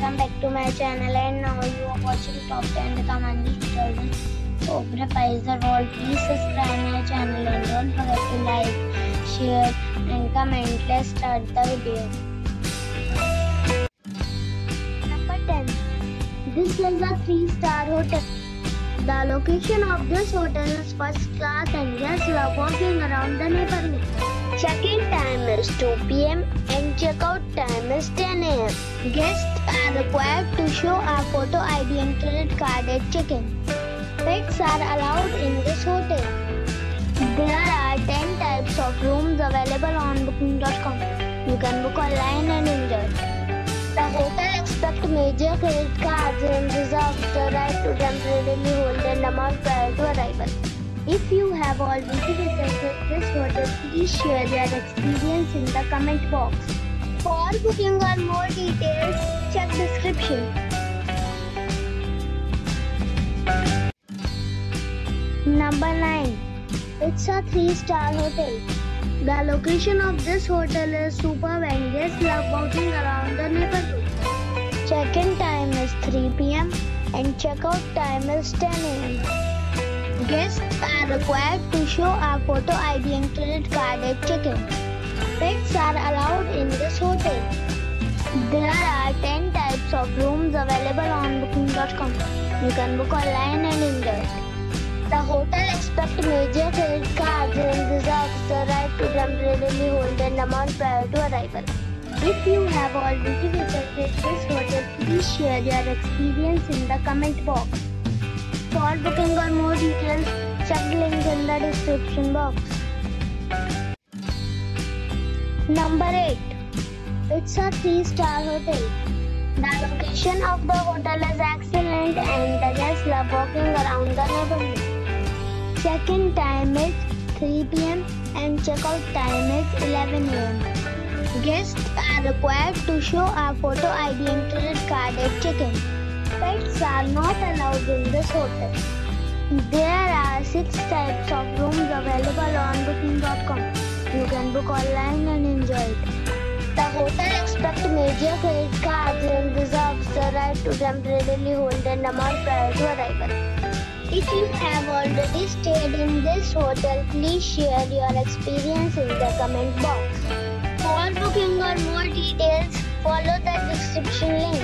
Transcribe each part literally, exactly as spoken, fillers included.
welcome back to my channel, and now you are watching Top ten Recommended Children Opera Pfizer World. Please subscribe my channel and don't forget to like, share and comment. Let's start the video. Number ten. This is a three star hotel. The location of this hotel is first class and guests love walking around the neighborhood. Check-in time is two p m and check-out time is ten a m Guests are required to show a photo I D and credit card at check-in. Pets are allowed in this hotel. There are ten types of rooms available on booking dot com. You can book online and enjoy. The hotel accepts major credit cards and reserves the right to temporarily hold an amount prior to arrival. If you have already visited this hotel, please share your experience in the comment box. For booking or more details, check description. Number nine. It's a three star hotel. The location of this hotel is superb and guests love walking around the neighborhood. Check-in time is three p m and check-out time is ten a m Guests are required to show a photo I D and credit card at check-in. Pets are allowed in this hotel. There are ten types of rooms available on booking dot com. You can book online and enjoy. The hotel accepts major credit cards and reserves the right to temporarily hold an amount prior to arrival. If you have already visited this hotel, please share your experience in the comment box. For booking or more details, check the link in the description box. Number eight. It's a three star hotel. The location of the hotel is excellent and the guests love walking around the neighborhood. Check-in time is three p m and check-out time is eleven a m Guests are required to show a photo I D and credit card at check-in. Pets are not allowed in this hotel. There are six types of rooms available on booking dot com. You can book online and enjoy it. The hotel accepts major credit cards and reserves the right to temporarily hold an amount prior to arrival. If you have already stayed in this hotel, please share your experience in the comment box. For booking or more details, follow the description link.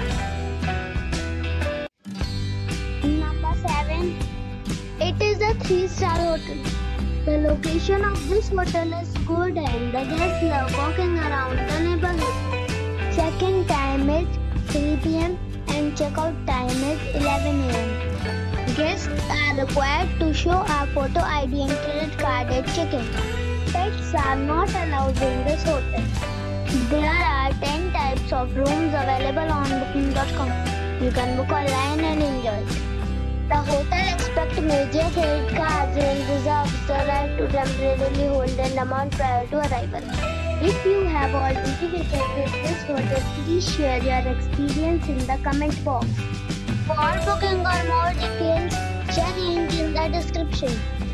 Number seven. It is a three star hotel. The location of this hotel is good and the guests love walking around the neighborhood. Check-in time is three p m and check-out time is eleven a m Guests are required to show a photo I D and credit card at check-in. Pets are not allowed in this hotel. There are ten types of rooms available on booking dot com. You can book online and enjoy it. The hotel accepts major credit cards and reserves the right to temporarily hold an amount prior to arrival. If you have already visited this hotel, please share your experience in the comment box. For booking or more details, check link in the description.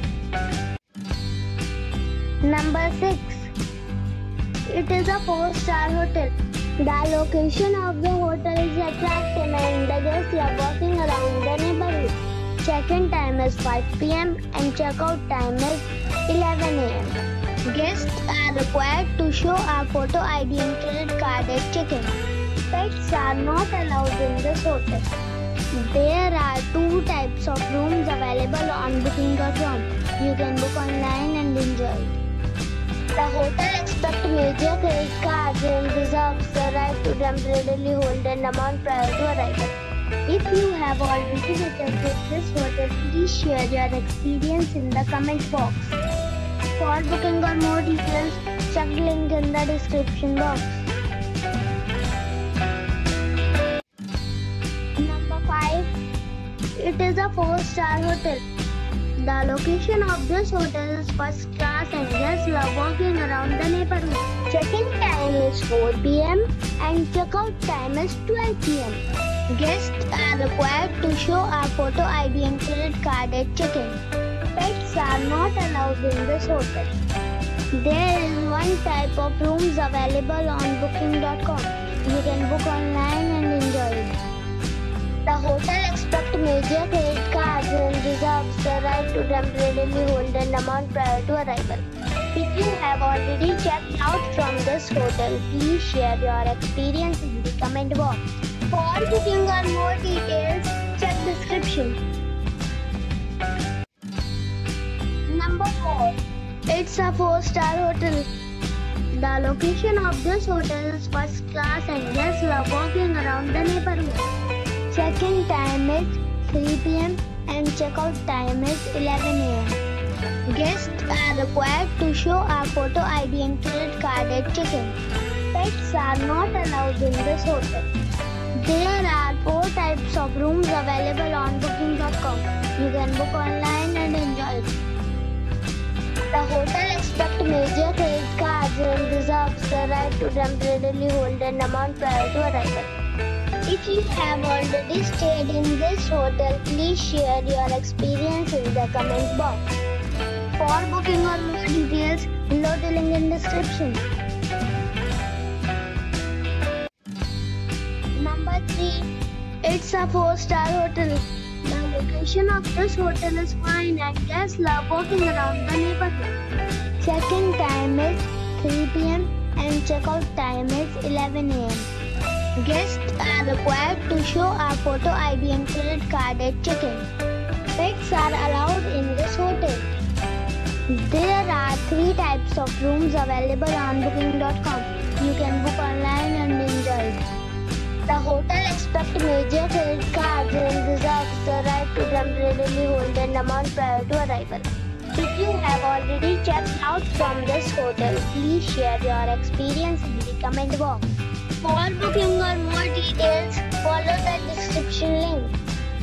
Number six. It is a four star hotel. The location of the hotel is attractive and the guests love walking around the neighborhood. Check-in time is five p m and check-out time is eleven a m Guests are required to show a photo I D and credit card at check-in. Pets are not allowed in this hotel. There are two types of rooms available on booking dot com. You can book online and enjoy it. The hotel accepts major credit cards and reserves the right to temporarily hold an amount prior to arrival. If you have already visited this hotel, please share your experience in the comment box. For booking or more details, check the link in the description box. Number five. It is a four star hotel. The location of this hotel is first class and guests love walking around the neighborhood. Check-in time is four p m and check-out time is twelve p m Guests are required to show a photo I D and credit card at check-in. Pets are not allowed in this hotel. There is one type of rooms available on booking dot com. You can book online and enjoy. The hotel expects major credit cards and reserves the right to temporarily hold an amount prior to arrival. If you have already checked out from this hotel, please share your experience in the comment box. For booking or more details, check description. Number four. It's a four-star hotel. The location of this hotel is first class and guests love walking around the neighborhood. Check-in time is three p m and check-out time is eleven a m Guests are required to show a photo I D and credit card at check-in. Pets are not allowed in this hotel. There are four types of rooms available on booking dot com. You can book online and enjoy it. The hotel expects major credit cards and reserves the right to temporarily hold an amount prior to arrival. If you have already stayed in this hotel, please share your experience in the comment box. For booking or more details, below the link in description. Number three. It's a four-star hotel. The location of this hotel is fine and guests love walking around the neighborhood. Check-in time is three p m and check-out time is eleven a m Guests are required to show a photo I D and credit card at check-in. Pets are allowed in this hotel. There are three types of rooms available on booking dot com. You can book online and enjoy it. The hotel expects major credit cards and reserves the right to temporarily hold an amount prior to arrival. If you have already checked out from this hotel, please share your experience in the comment box. For booking or more details, follow the description link.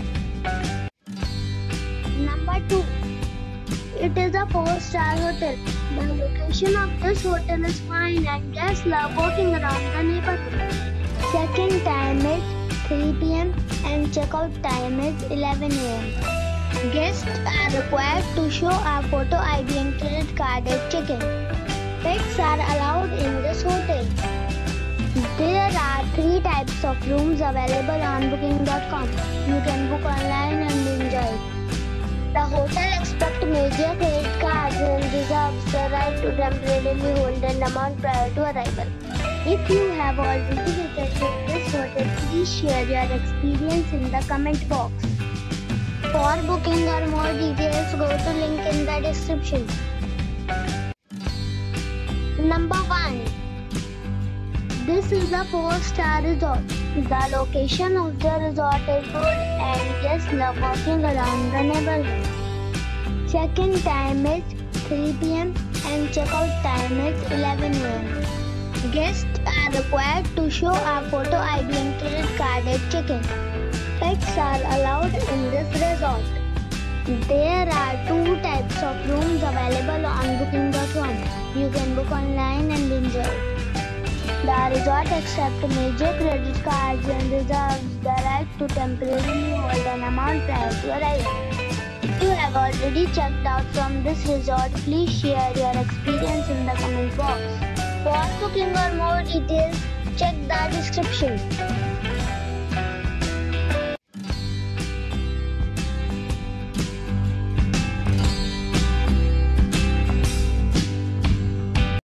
Number two. It is a four-star hotel. The location of this hotel is fine and guests love walking around the neighborhood. Check-in time is three p m and check-out time is eleven a m Guests are required to show a photo I D and credit card at check-in. Pets are allowed in this hotel. There are three types of rooms available on booking dot com. You can book online and enjoy it. The hotel expects major credit cards and reserves the right to temporarily hold an amount prior to arrival. If you have already visited this hotel, please share your experience in the comment box. For booking or more details, go to link in the description. Number one. This is a four-star resort. The location of the resort is good and guests love walking around the neighborhood. Check-in time is three p m and check-out time is eleven a m Guests are required to show a photo I D and credit card at check-in. Pets are allowed in this resort. There are two types of rooms available on booking dot com. You can book online and enjoy it. The resort accepts major credit cards and reserves the right to temporarily hold an amount prior to arrival. If you have already checked out from this resort, please share your experience in the comment box. For booking or more details, check the description.